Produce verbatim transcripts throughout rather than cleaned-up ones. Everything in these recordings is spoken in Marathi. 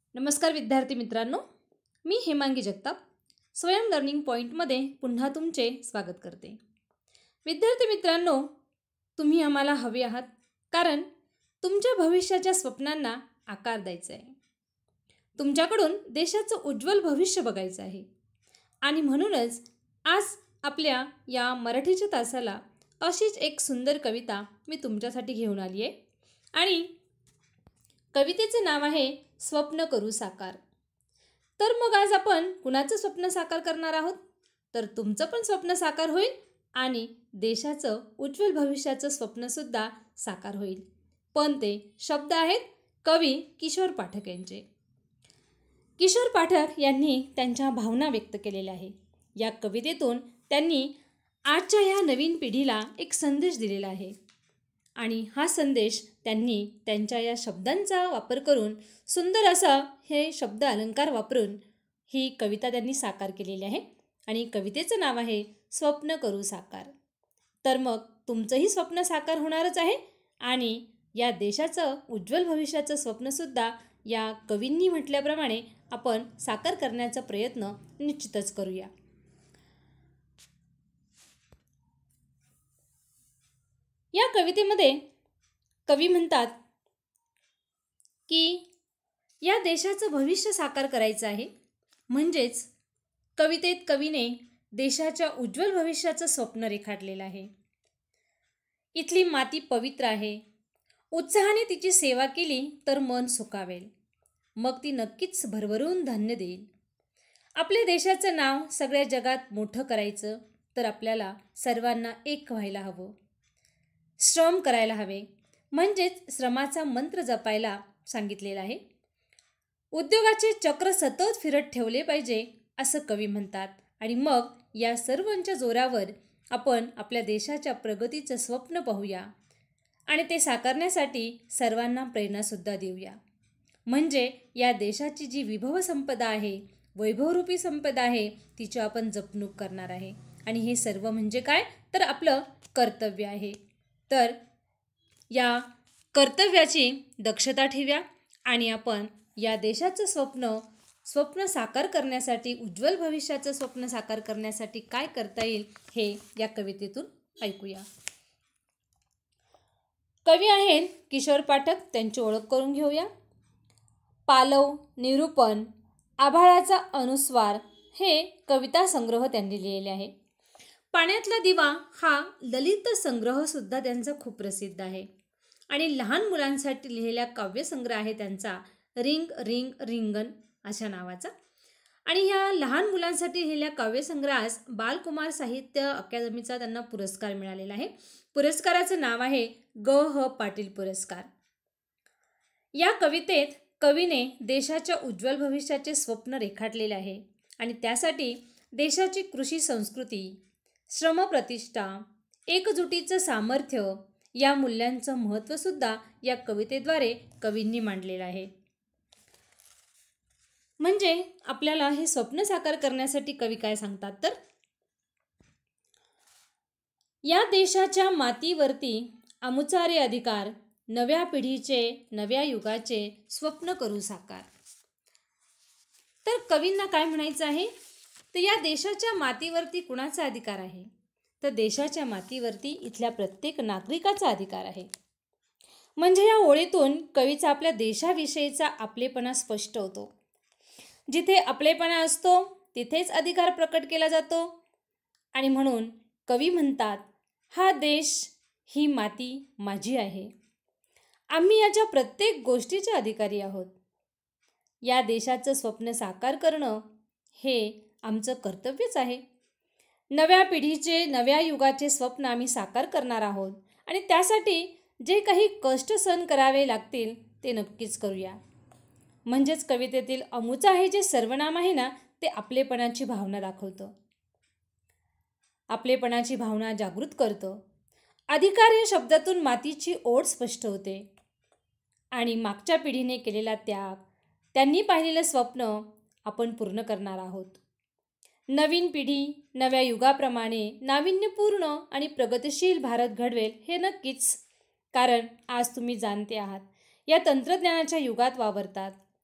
नमस्कार विद्यार्थी मित्रांनो, मी हेमांगी जगताप स्वयं लर्निंग पॉईंटमध्ये पुन्हा तुमचे स्वागत करते. विद्यार्थी मित्रांनो, तुम्ही आम्हाला हवे आहात कारण तुमच्या भविष्याच्या स्वप्नांना आकार द्यायचा आहे. तुमच्याकडून देशाचं उज्ज्वल भविष्य बघायचं आहे आणि म्हणूनच आज आपल्या या मराठीच्या तासाला अशीच एक सुंदर कविता मी तुमच्यासाठी घेऊन आली आहे आणि कवितेचं नाव आहे स्वप्न करू साकार. तर मग आज आपण कुणाचं स्वप्न साकार करणार आहोत? तर तुमचं पण स्वप्न साकार होईल आणि देशाचं उज्ज्वल भविष्याचं स्वप्नसुद्धा साकार होईल. पण ते शब्द आहेत कवी किशोर पाठक यांचे. किशोर पाठक यांनी त्यांच्या भावना व्यक्त केलेल्या आहे. या कवितेतून त्यांनी आजच्या ह्या नवीन पिढीला एक संदेश दिलेला आहे आणि हा संदेश त्यांनी त्यांच्या या शब्दांचा वापर करून सुंदर असा हे शब्द अलंकार वापरून ही कविता त्यांनी साकार केलेली आहे आणि कवितेचं नाव आहे स्वप्न करू साकार. तर मग तुमचंही स्वप्न साकार होणारच आहे आणि या देशाचं उज्ज्वल भविष्याचं स्वप्नसुद्धा या कवींनी म्हटल्याप्रमाणे आपण साकार करण्याचा प्रयत्न निश्चितच करूया. या कवितेमध्ये कवी म्हणतात की या देशाचं भविष्य साकार करायचं आहे. म्हणजेच कवितेत कवीने देशाच्या उज्ज्वल भविष्याचं स्वप्न रेखाटलेलं आहे. इथली माती पवित्र आहे. उत्साहाने तिची सेवा केली तर मन सुखावेल. मग ती नक्कीच भरभरून धान्य देईल. आपल्या देशाचं नाव सगळ्या जगात मोठं करायचं तर आपल्याला सर्वांना एक व्हायला हवं. श्रम करायला हवे. म्हणजेच श्रमाचा मंत्र जपायला सांगितलेला आहे. उद्योगाचे चक्र सतत फिरत ठेवले पाहिजे असं कवी म्हणतात आणि मग या सर्वांच्या जोरावर आपण आपल्या देशाच्या प्रगतीचं स्वप्न पाहूया आणि ते साकारण्यासाठी सर्वांना प्रेरणासुद्धा देऊया. म्हणजे या देशाची जी विभव संपदा आहे, वैभवरूपी संपदा आहे, तिची आपण जपणूक करणार आहे आणि हे सर्व म्हणजे काय तर आपलं कर्तव्य आहे. तर या कर्तव्याची दक्षता ठेवूया आणि आपण या देशाचं स्वप्न स्वप्न साकार करण्यासाठी उज्ज्वल भविष्याचं स्वप्न साकार करण्यासाठी काय करता येईल हे या कवितेतून ऐकूया. कवी आहेत किशोर पाठक. त्यांची ओळख करून घेऊया. पालव, निरूपण, आभाळाचा अनुस्वार हे कविता संग्रह त्यांनी लिहिलेले आहे. पाण्यातला दिवा हा ललित संग्रहसुद्धा त्यांचा खूप प्रसिद्ध आहे आणि लहान मुलांसाठी लिहिलेला काव्यसंग्रह आहे त्यांचा रिंग रिंग रिंगण अशा नावाचा. आणि ह्या लहान मुलांसाठी लिहिलेल्या काव्यसंग्रहास बालकुमार साहित्य अकादमीचा त्यांना पुरस्कार मिळालेला आहे. पुरस्काराचं नाव आहे ग ह पाटील पुरस्कार. या कवितेत कवीने देशाच्या उज्ज्वल भविष्याचे स्वप्न रेखाटलेले आहे आणि त्यासाठी देशाची कृषी संस्कृती, श्रमप्रतिष्ठा, एकजुटीचं सामर्थ्य या मूल्यांचं महत्त्वसुद्धा या कवितेद्वारे कवींनी मांडलेलं आहे. म्हणजे आपल्याला हे स्वप्न साकार करण्यासाठी कवी काय सांगतात तर या देशाच्या मातीवरती अमुचारे अधिकार, नव्या पिढीचे नव्या युगाचे स्वप्न करू साकार. तर कवींना काय म्हणायचं आहे तर या देशाच्या मातीवरती कुणाचा अधिकार आहे तर देशाच्या मातीवरती इथल्या प्रत्येक नागरिकाचा अधिकार आहे. म्हणजे या ओळीतून कवीचा आपल्या देशाविषयीचा आपलेपणा स्पष्ट होतो. जिथे आपलेपणा असतो तिथेच अधिकार प्रकट केला जातो आणि म्हणून कवी म्हणतात हा देश, ही माती माझी आहे. आम्ही याच्या प्रत्येक गोष्टीचे अधिकारी आहोत. या देशाचं स्वप्न साकार करणं हे आमचं कर्तव्यच आहे. नव्या पिढीचे नव्या युगाचे स्वप्न आम्ही साकार करणार आहोत आणि त्यासाठी जे काही कष्ट सहन करावे लागतील ते नक्कीच करूया. म्हणजेच कवितेतील अमुचा हे जे सर्वनाम आहे ना ते आपलेपणाची भावना दाखवतं, आपलेपणाची भावना जागृत करतं. अधिकार या शब्दातून मातीची ओढ स्पष्ट होते आणि मागच्या पिढीने केलेला त्याग, त्यांनी पाहिलेलं स्वप्न आपण पूर्ण करणार आहोत. नवीन पिढी नव्या युगाप्रमाणे नाविन्यपूर्ण आणि प्रगतिशील भारत घडवेल हे नक्कीच. कारण आज तुम्ही जाणते आहात या तंत्रज्ञानाच्या युगात वावरतात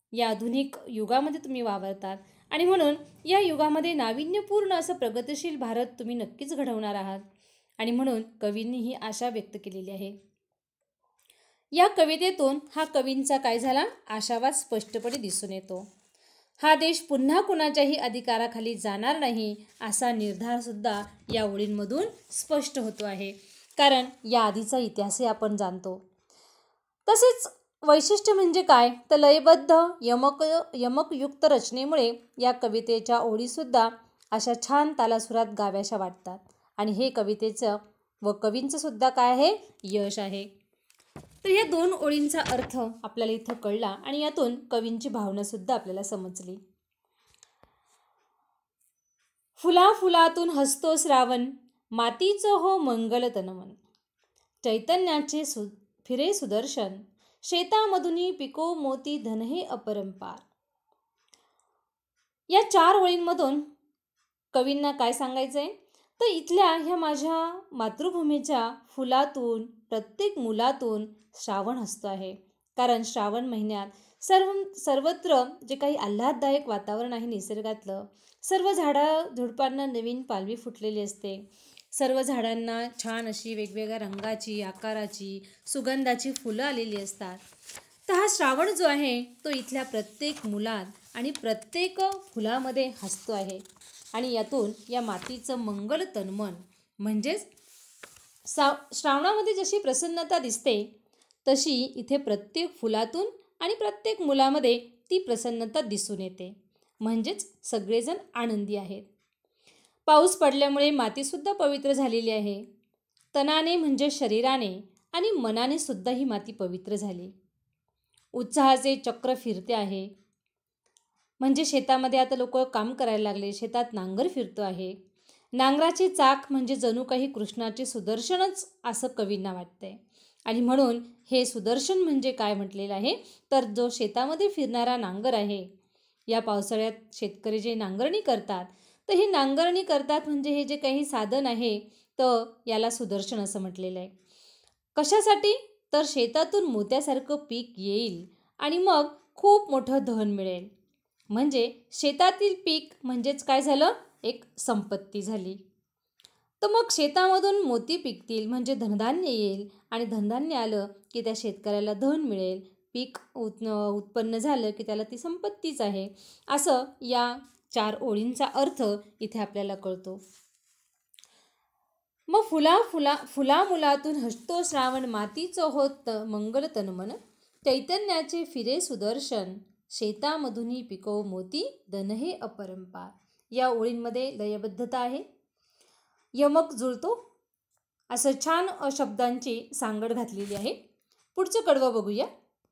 या आधुनिक युगामध्ये तुम्ही वावरतात आणि म्हणून या युगामध्ये नाविन्यपूर्ण असं प्रगतिशील भारत तुम्ही नक्कीच घडवणार आहात आणि म्हणून कवींनी ही आशा व्यक्त केलेली आहे. या कवितेतून हा कवींचा काय झाला आशावाद स्पष्टपणे दिसून येतो. हा देश पुन्हा कुणाच्याही अधिकाराखाली जाणार नाही असा निर्धारसुद्धा या ओळींमधून स्पष्ट होतो आहे. कारण या आधीचा इतिहासही आपण जाणतो. तसेच वैशिष्ट्य म्हणजे काय तर लयबद्ध यमक यमकयुक्त रचनेमुळे या कवितेच्या ओळीसुद्धा अशा छान तालासुरात गाव्याशा वाटतात आणि हे कवितेचं व कवींचं सुद्धा काय आहे यश आहे. तर या दोन ओळींचा अर्थ आपल्याला इथं कळला आणि यातून कवींची भावनासुद्धा आपल्याला समजली. फुला फुलातून हसतो श्रावण मातीचं हो मंगल तनमन चैतन्याचे सु फिरे सुदर्शन शेतामधुनी पिको मोती धन हे अपरंपार. या चार ओळींमधून कवींना काय सांगायचं आहे तर इथल्या ह्या माझ्या मातृभूमीच्या फुलातून प्रत्येक मुलातून श्रावण हसतो आहे. कारण श्रावण महिन्यात सर्व सर्वत्र जे काही आल्हाददायक वातावरण आहे निसर्गातलं, सर्व झाडा झुडपांना नवीन पालवी फुटलेली असते, सर्व झाडांना छान अशी वेगवेगळ्या रंगाची आकाराची सुगंधाची फुलं आलेली असतात. तर हा श्रावण जो आहे तो इथल्या प्रत्येक मुलात आणि प्रत्येक फुलामध्ये हसतो आहे आणि यातून या मातीचं मंगल तन्मन म्हणजेच सा श्रावणामध्ये जशी प्रसन्नता दिसते तशी इथे प्रत्येक फुलातून आणि प्रत्येक मुलामध्ये ती प्रसन्नता दिसून येते. म्हणजेच सगळेजण आनंदी आहेत. पाऊस पडल्यामुळे मातीसुद्धा पवित्र झालेली आहे. तनाने म्हणजे शरीराने आणि मनाने सुद्धा ही माती पवित्र झाली. उत्साहाचे चक्र फिरते आहे. म्हणजे शेतामध्ये आता लोक काम करायला लागले, शेतात नांगर फिरतो आहे. नांगराचे चाक म्हणजे जणू काही कृष्णाचे सुदर्शनच असं कवींना वाटतंय आणि म्हणून हे सुदर्शन म्हणजे काय म्हटलेलं आहे तर जो शेतामध्ये फिरणारा नांगर आहे. या पावसाळ्यात शेतकरी जे नांगरणी करतात तर हे नांगरणी करतात म्हणजे हे जे काही साधन आहे तर याला सुदर्शन असं म्हटलेलं आहे. कशासाठी तर शेतातून मोत्यासारखं पीक येईल आणि मग खूप मोठं धन मिळेल. म्हणजे शेतातील पीक म्हणजेच काय झालं एक संपत्ती झाली. तर मग शेतामधून मोती पिकतील म्हणजे धनधान्य येईल आणि धनधान्य आलं की त्या शेतकऱ्याला धन मिळेल. पीक उत् उत्पन्न झालं की त्याला ती संपत्तीच आहे. असं या चार ओळींचा अर्थ इथे आपल्याला कळतो. मग फुला फुला फुला मुलातून हसतो श्रावण मातीचं होत मंगल तनमन चैतन्याचे फिरे सुदर्शन शेतामधूनही पिको मोती धन हे अपरंपार. या ओळींमध्ये लयबद्धता आहे, यमक जुळतो, असं छान शब्दांची सांगड घातलेली आहे. पुढचं कडवं बघूया.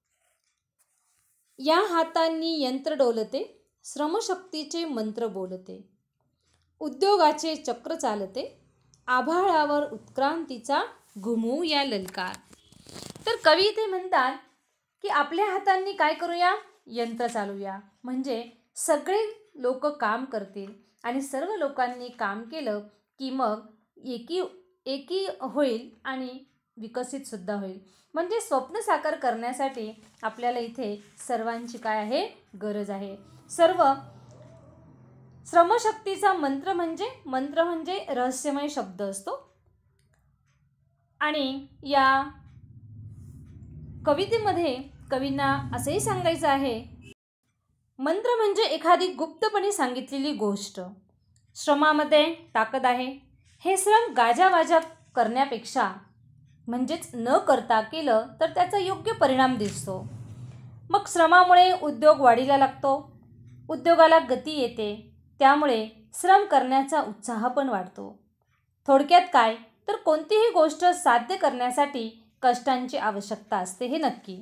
या हातांनी यंत्र डोलते श्रमशक्तीचे मंत्र बोलते उद्योगाचे चक्र चालते आभाळावर उत्क्रांतीचा घुमवूया ललकार. तर कवी इथे म्हणतात की आपल्या हातांनी काय करूया यंत्र चालूया. म्हणजे सगळे लोक काम करतील आणि सर्व लोकांनी काम केलं की मग एकी एकी होईल आणि विकसित सुद्धा होईल. म्हणजे स्वप्न साकार करण्यासाठी आपल्याला इथे सर्वांची काय आहे गरज आहे. सर्व श्रमशक्तीचा मंत्र म्हणजे मंत्र म्हणजे रहस्यमय शब्द असतो आणि या कवितेमध्ये कवींना असंही सांगायचं आहे मंत्र म्हणजे एखादी गुप्तपणे सांगितलेली गोष्ट. श्रमामध्ये ताकद आहे. हे श्रम गाजावाजा करण्यापेक्षा म्हणजेच न करता केलं तर त्याचा योग्य परिणाम दिसतो. मग श्रमामुळे उद्योग वाढीला लागतो, उद्योगाला गती येते, त्यामुळे श्रम करण्याचा उत्साह पण वाढतो. थोडक्यात काय तर कोणतीही गोष्ट साध्य करण्यासाठी कष्टांची आवश्यकता असते हे नक्की.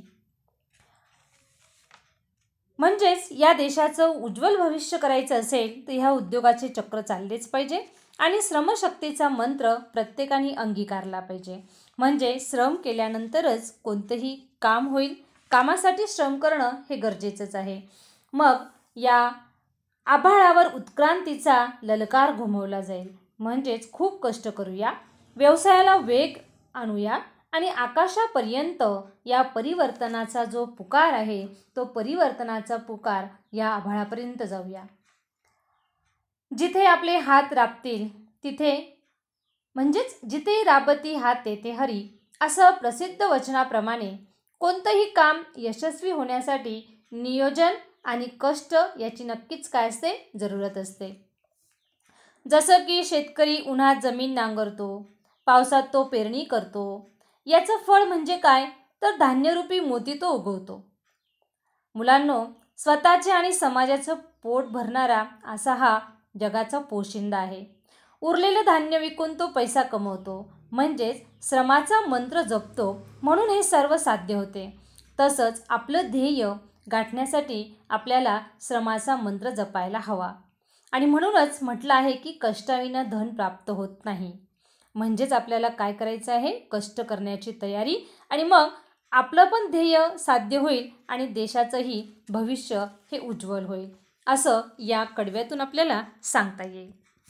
म्हणजेच या देशाचं उज्ज्वल भविष्य करायचं असेल तर ह्या उद्योगाचे चक्र चाललेच पाहिजे आणि श्रमशक्तीचा मंत्र प्रत्येकाने अंगीकारला पाहिजे. म्हणजे श्रम केल्यानंतरच कोणतंही काम होईल. कामासाठी श्रम करणं हे गरजेचंच आहे. मग या आभाळावर उत्क्रांतीचा ललकार घुमवला जाईल. म्हणजेच खूप कष्ट करूया, व्यवसायाला वेग आणूया आणि आकाशापर्यंत या परिवर्तनाचा जो पुकार आहे तो परिवर्तनाचा पुकार या आभाळापर्यंत जाऊया. जिथे आपले हात राबतील तिथे म्हणजेच जिथे राबती हात तेथे हरी असं प्रसिद्ध वचनाप्रमाणे कोणतंही काम यशस्वी होण्यासाठी नियोजन आणि कष्ट याची नक्कीच काय असते, जरूरत असते. जसं की शेतकरी उन्हात जमीन नांगरतो, पावसात तो पेरणी करतो, याचं फळ म्हणजे काय तर धान्यरूपी मोती तो उगवतो. मुलांनो, स्वतःचे आणि समाजाचं पोट भरणारा असा हा जगाचा पोशिंदा आहे. उरलेलं धान्य विकून तो पैसा कमवतो, म्हणजेच श्रमाचा मंत्र जपतो, म्हणून हे सर्व साध्य होते. तसंच आपलं ध्येय गाठण्यासाठी आपल्याला श्रमाचा मंत्र जपायला हवा. आणि म्हणूनच म्हटलं आहे की कष्टाविना धन प्राप्त होत नाही. म्हणजेच आपल्याला काय करायचं आहे, कष्ट करण्याची तयारी, आणि मग आपलं पण ध्येय साध्य होईल आणि देशाचंही भविष्य हे उज्ज्वल होईल, असं या कडव्यातून आपल्याला सांगता येईल.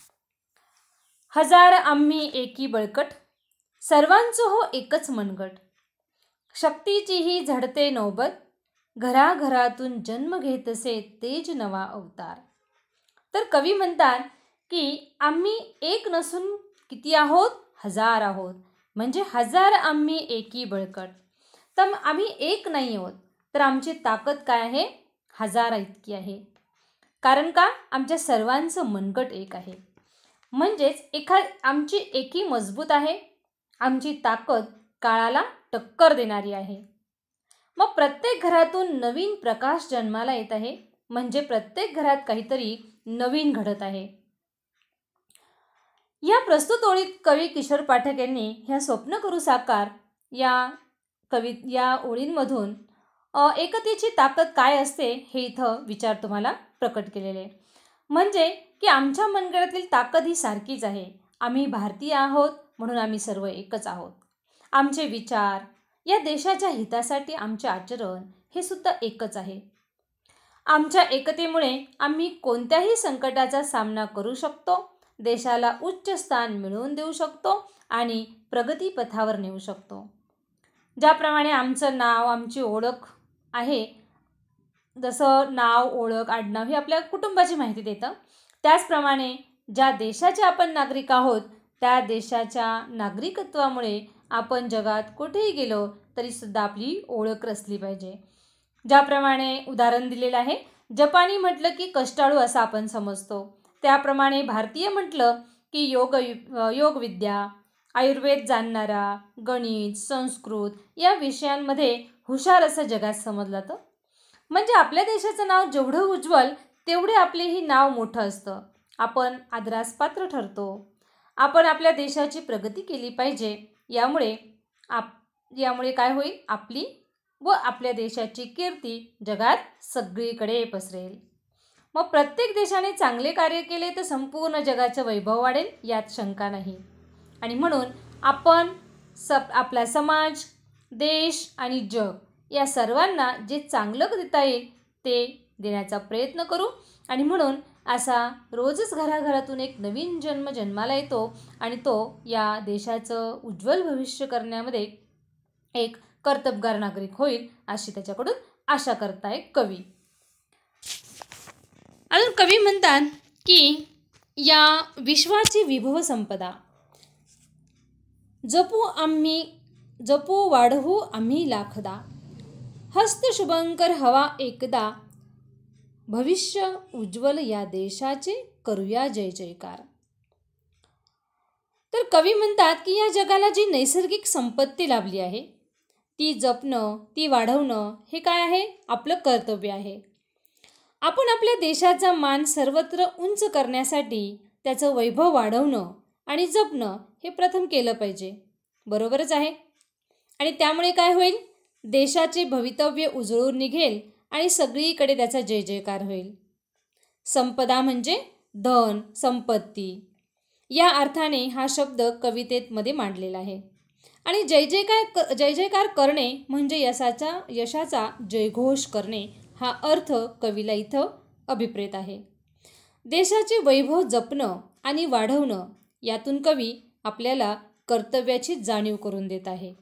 हजार आम्ही एकी बळकट, सर्वांचं हो एकच मनगट, शक्तीचीही झडते नौबत, घराघरातून जन्म घेतसे तेज नवा अवतार. तर कवी म्हणतात की आम्ही एक नसून किती आहोत, हजार आहोत. म्हणजे हजार आम्ही एकी बळकट. तर आम्ही एक नाही आहोत, तर आमची ताकद काय आहे, हजार इतकी आहे. कारण का, आमच्या सर्वांचं मनगट एक आहे. म्हणजेच एखा आमची एकी मजबूत आहे. आमची ताकद काळाला टक्कर देणारी आहे. मग प्रत्येक घरातून नवीन प्रकाश जन्माला येत आहे. म्हणजे प्रत्येक घरात काहीतरी नवीन घडत आहे. या प्रस्तुत ओळीत कवी किशोर पाठक यांनी ह्या स्वप्न करू साकार या कवी या ओळींमधून एकतेची ताकद काय असते हे इथं विचार तुम्हाला प्रकट केलेले. म्हणजे की आमच्या मनगटातील ताकद ही सारखीच आहे. आम्ही भारतीय आहोत, म्हणून आम्ही सर्व एकच आहोत. आमचे विचार, या देशाच्या हितासाठी आमचे आचरण हे सुद्धा एकच आहे. आमच्या एकतेमुळे आम्ही कोणत्याही संकटाचा सामना करू शकतो, देशाला उच्च स्थान मिळवून देऊ शकतो आणि प्रगतीपथावर नेऊ शकतो. ज्याप्रमाणे आमचं नाव, आमची ओळख आहे, जसं नाव, ओळख, आडनाव हे आपल्या कुटुंबाची माहिती देतं, त्याचप्रमाणे ज्या देशाचे आपण नागरिक आहोत त्या देशाच्या नागरिकत्वामुळे आपण जगात कुठेही गेलो तरीसुद्धा आपली ओळख रचली पाहिजे. ज्याप्रमाणे उदाहरण दिलेलं आहे, जपानी म्हटलं की कष्टाळू असं आपण समजतो, त्याप्रमाणे भारतीय म्हटलं की योग योगविद्या, आयुर्वेद जाणणारा, गणित, संस्कृत या विषयांमध्ये हुशार असं जगात समजलं जातं. म्हणजे आपल्या देशाचं नाव जेवढं उज्ज्वल तेवढे आपलेही नाव मोठं असतं. आपण आदरास पात्र ठरतो. आपण आपल्या देशाची प्रगती केली पाहिजे. यामुळे आप यामुळे काय होईल, आपली व आपल्या देशाची कीर्ती जगात सगळीकडे पसरेल. मग प्रत्येक देशाने चांगले कार्य केले तर संपूर्ण जगाचं वैभव वाढेल, यात शंका नाही. आणि म्हणून आपण सब आपला समाज, देश आणि जग या सर्वांना जे चांगलं देता येईल ते देण्याचा प्रयत्न करू. आणि म्हणून असा रोजच घराघरातून एक नवीन जन्म जन्माला येतो आणि तो या देशाचं उज्ज्वल भविष्य करण्यामध्ये एक कर्तबगार नागरिक होईल, अशी त्याच्याकडून आशा करताय कवी. अजून कवी म्हणतात की या विश्वाची विभव संपदा जपू आम्ही जपू वाढवू आम्ही लाखदा, हस्त शुभंकर हवा एकदा, भविष्य उज्ज्वल या देशाचे करूया जय जयकार. तर कवी म्हणतात की या जगाला जी नैसर्गिक संपत्ती लाभली आहे ती जपणं, ती वाढवणं हे काय आहे, आपलं कर्तव्य आहे. आपण आपल्या देशाचा मान सर्वत्र उंच करण्यासाठी त्याचं वैभव वाढवणं आणि जपणं हे प्रथम केलं पाहिजे. बरोबरच आहे. आणि त्यामुळे काय होईल, देशाचे भवितव्य उजळून निघेल आणि सगळीकडे त्याचा जय जयकार होईल. संपदा म्हणजे धन, संपत्ती या अर्थाने हा शब्द कवितेमध्ये मांडलेला आहे. आणि जय जयकार जय जयकार करणे म्हणजे यशाचा यशाचा जयघोष करणे हा अर्थ कवीला इथं अभिप्रेत आहे. देशाचे वैभव जपणं आणि वाढवणं यातून कवी आपल्याला कर्तव्याची जाणीव करून देत आहे.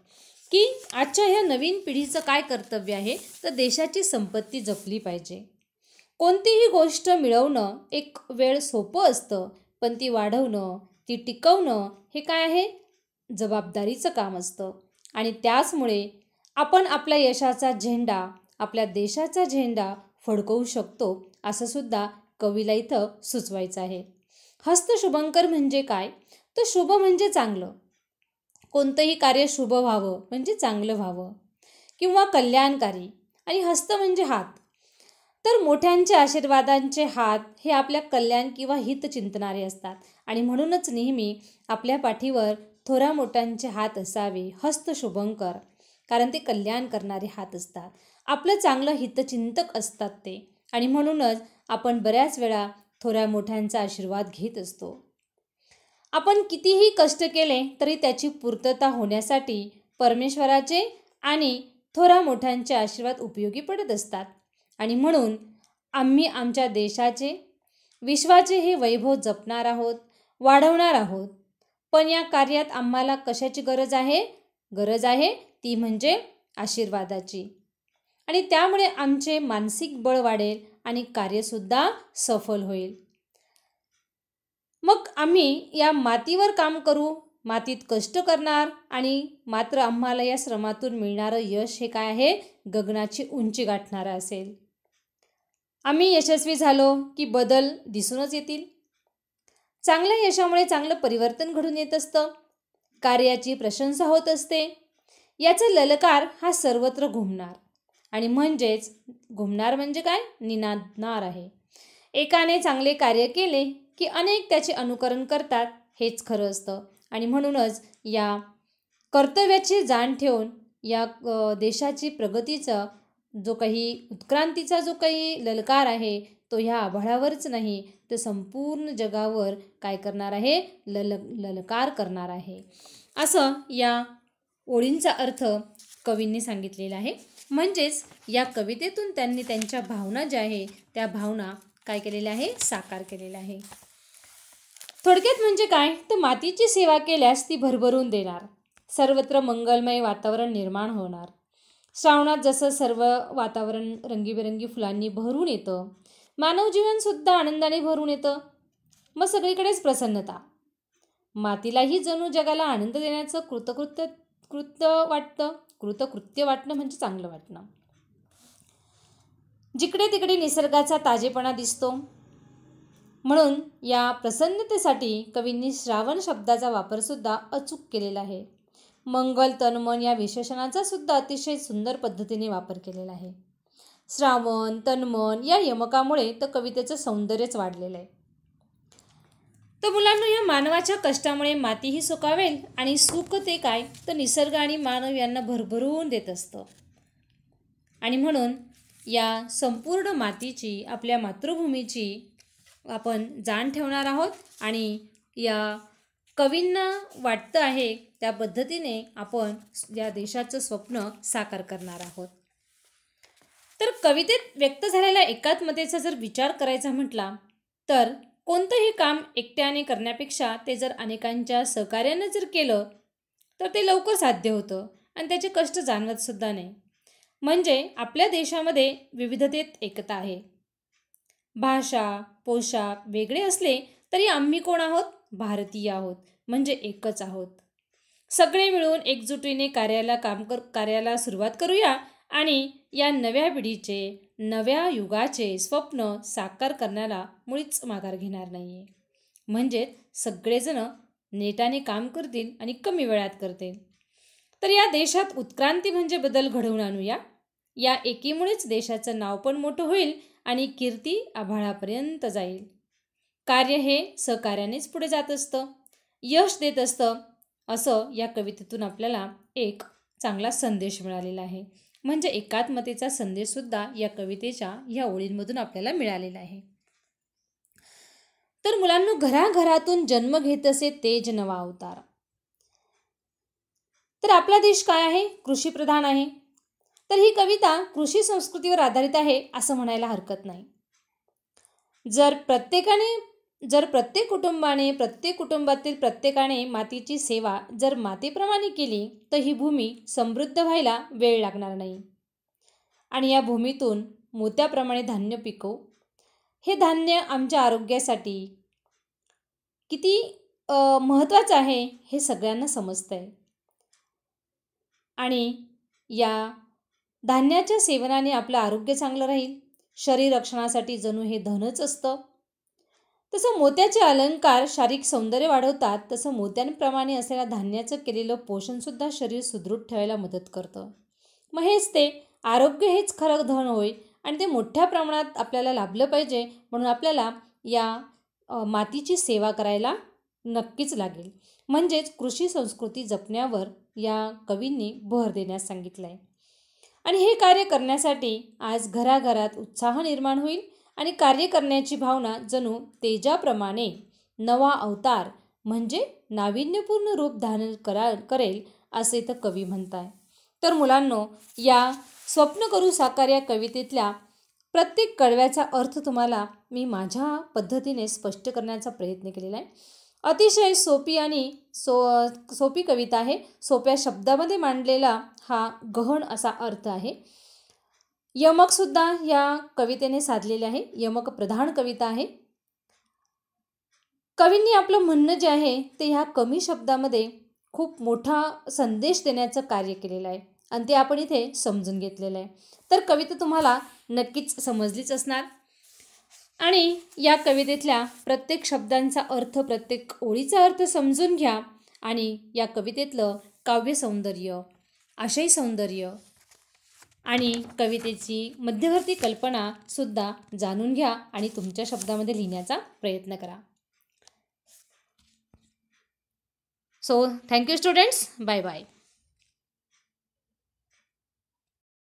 की आजच्या ह्या नवीन पिढीचं काय कर्तव्य आहे, तर देशाची संपत्ती जपली पाहिजे. कोणतीही गोष्ट मिळवणं एक वेळ सोपं असतं, पण ती वाढवणं, ती टिकवणं हे काय आहे, जबाबदारीचं काम असतं. आणि त्याचमुळे आपण आपल्या यशाचा झेंडा, आपल्या देशाचा झेंडा फडकवू शकतो, असं सुद्धा कवीला इथं सुचवायचं आहे. हस्त शुभंकर म्हणजे काय, तर शुभ म्हणजे चांगलं. कोणतंही कार्य शुभ व्हावं म्हणजे चांगलं व्हावं किंवा कल्याणकारी. आणि हस्त म्हणजे हात. तर मोठ्यांचे आशीर्वादांचे हात हे आपल्या कल्याण किंवा हित चिंतणारे असतात. आणि म्हणूनच नेहमी आपल्या पाठीवर थोरा मोठ्यांचे हात असावे, हस्त शुभंकर, कारण ते कल्याण करणारे हात असतात, आपलं चांगलं हितचिंतक असतात ते. आणि म्हणूनच आपण बऱ्याच वेळा थोऱ्या मोठ्यांचा आशीर्वाद घेत असतो. आपण कितीही कष्ट केले तरी त्याची पूर्तता होण्यासाठी परमेश्वराचे आणि थोरा मोठ्यांचे आशीर्वाद उपयोगी पडत असतात. आणि म्हणून आम्ही आमच्या देशाचे, विश्वाचे हे वैभव जपणार आहोत, वाढवणार आहोत. पण या कार्यात आम्हाला कशाची गरज आहे, गरज आहे ती म्हणजे आशीर्वादाची. आणि त्यामुळे आमचे मानसिक बळ वाढेल आणि कार्यसुद्धा सफल होईल. मग आम्ही या मातीवर काम करू, मातीत कष्ट करणार आणि मात्र आम्हाला या श्रमातून मिळणारं यश हे काय आहे, गगनाची उंची गाठणारं असेल. आम्ही यशस्वी झालो की बदल दिसूनच येतील. चांगल्या यशामुळे चांगलं परिवर्तन घडून येत असतं, कार्याची प्रशंसा होत असते. याचा ललकार हा सर्वत्र घुमणार. आणि म्हणजेच घुमणार म्हणजे काय, निनादणार आहे. एकाने चांगले कार्य केले की अनेक त्याचे अनुकरण करतात, हेच खरं असतं. आणि म्हणूनच या कर्तव्याची जाण ठेवून या देशाची प्रगतीचा जो काही उत्क्रांतीचा जो काही ललकार आहे तो ह्या आभाळावरच नाही तर संपूर्ण जगावर काय करणार आहे, लल ललकार करणार आहे, असं या ओळींचा अर्थ कवींनी सांगितलेला आहे. म्हणजेच या कवितेतून त्यांनी त्यांच्या भावना ज्या आहे त्या भावना काय केलेल्या आहे, साकार केलेल्या आहे. थोडक्यात म्हणजे काय, तर मातीची सेवा केल्यास ती भरभरून देणार, सर्वत्र मंगलमय वातावरण निर्माण होणार. श्रावणात जसं सर्व वातावरण रंगीबेरंगी फुलांनी भरून येतं, मानव जीवनसुद्धा आनंदाने भरून येतं. मग सगळीकडेच प्रसन्नता. मातीलाही जणू जगाला आनंद देण्याचं कृतकृत्य कृत्य वाटतं. कृतकृत्य वाटणं म्हणजे चांगलं वाटणं. जिकडे तिकडे निसर्गाचा ताजेपणा दिसतो. म्हणून या प्रसन्नतेसाठी कवींनी श्रावण शब्दाचा वापरसुद्धा अचूक केलेला आहे. मंगल तनमन या विशेषणाचा सुद्धा अतिशय सुंदर पद्धतीने वापर केलेला आहे. श्रावण तनमन या यमकामुळे तर कवितेचं सौंदर्यच वाढलेलं आहे. तर मुलांना या मानवाच्या कष्टामुळे मातीही सुकावेल आणि सुख ते काय, तर निसर्ग आणि मानव यांना भरभरून देत असतं. आणि म्हणून या संपूर्ण मातीची, आपल्या मातृभूमीची आपण जाण ठेवणार आहोत. आणि या कवींना वाटतं आहे त्या पद्धतीने आपण या देशाचं स्वप्न साकार करणार आहोत. तर कवितेत व्यक्त झालेल्या एकात्मतेचा जर विचार करायचा म्हटला तर कोणतंही काम एकट्याने करण्यापेक्षा ते जर अनेकांच्या सहकार्यानं जर केलं तर ते लवकर साध्य होतं आणि त्याचे कष्ट जाणवतसुद्धा नाही. म्हणजे आपल्या देशामध्ये विविधतेत एकता आहे. भाषा, पोशाख वेगळे असले तरी आम्ही कोण आहोत, भारतीय आहोत, म्हणजे एकच आहोत. सगळे मिळून एकजुटीने कार्याला काम कर कार्याला सुरुवात करूया आणि या नव्या पिढीचे, नव्या युगाचे स्वप्न साकार करण्याला मुळीच माघार घेणार नाही आहे. म्हणजे सगळेजण नेटाने काम करतील आणि कमी वेळात करतील. तर या देशात उत्क्रांती म्हणजे बदल घडवून आणूया. या एकीमुळेच देशाचं नाव पण मोठं होईल आणि कीर्ती आभाळापर्यंत जाईल. कार्य हे सहकार्यानेच पुढे जात असतं, यश देत असतं, असं या कवितेतून आपल्याला एक चांगला संदेश मिळालेला आहे. म्हणजे एकात्मतेचा संदेशसुद्धा या कवितेच्या या ओळींमधून आपल्याला मिळालेला आहे. तर मुलांनो, घराघरातून जन्म घेत असे तेज नवा अवतार. तर आपला देश काय आहे, कृषीप्रधान आहे. तर ही कविता कृषी संस्कृतीवर आधारित आहे असं म्हणायला हरकत नाही. जर प्रत्येकाने जर प्रत्येक कुटुंबाने प्रत्येक कुटुंबातील प्रत्येकाने मातीची सेवा जर मातेप्रमाणे केली तर ही भूमी समृद्ध व्हायला वेळ लागणार नाही आणि या भूमीतून मोत्याप्रमाणे धान्य पिकवू. हे धान्य आमच्या आरोग्यासाठी किती महत्त्वाचं आहे हे सगळ्यांना समजतं आहे आणि या धान्याच्या सेवनाने आपलं आरोग्य चांगलं राहील. शरीर रक्षणासाठी जणू हे धनच असतं. तसं मोत्याचे अलंकार शारीरिक सौंदर्य वाढवतात, तसं मोत्यांप्रमाणे असलेल्या धान्याचं केलेलं पोषणसुद्धा शरीर सुदृढ ठेवायला मदत करतं. मग हेच ते आरोग्य हेच खरं धन होय आणि ते मोठ्या प्रमाणात आपल्याला लाभलं पाहिजे. म्हणून आपल्याला या मातीची सेवा करायला नक्कीच लागेल. म्हणजेच कृषी संस्कृती जपण्यावर या कवींनी भर देण्यास सांगितलं आहे आणि हे कार्य करण्यासाठी आज घराघरात उत्साह निर्माण होईल आणि कार्य करण्याची भावना जणू तेजाप्रमाणे नवा अवतार म्हणजे नाविन्यपूर्ण रूप धारण करा करेल असे तर कवी म्हणताय. तर मुलांनो, या स्वप्न करू साकार या कवितेतल्या प्रत्येक कडव्याचा अर्थ तुम्हाला मी माझ्या पद्धतीने स्पष्ट करण्याचा प्रयत्न केलेला आहे. अतिशय सोपी आणि सो सोपी कविता आहे. सोप्या शब्दामध्ये मांडलेला हा गहन असा अर्थ आहे. यमकसुद्धा या कवितेने साधलेले आहे. यमक प्रधान कविता आहे. कवींनी आपलं म्हणणं जे आहे ते ह्या कमी शब्दामध्ये खूप मोठा संदेश देण्याचं कार्य केलेलं आहे आणि ते आपण इथे समजून घेतलेलं आहे. तर कविता तुम्हाला नक्कीच समजलीच असणार आणि या कवितेतल्या प्रत्येक शब्दांचा अर्थ, प्रत्येक ओळीचा अर्थ समजून घ्या आणि या कवितेतलं काव्य सौंदर्य, आशय सौंदर्य आणि कवितेची मध्यवर्ती कल्पनासुद्धा जाणून घ्या आणि तुमच्या शब्दामध्ये लिहिण्याचा प्रयत्न करा. So thank you students. Bye bye.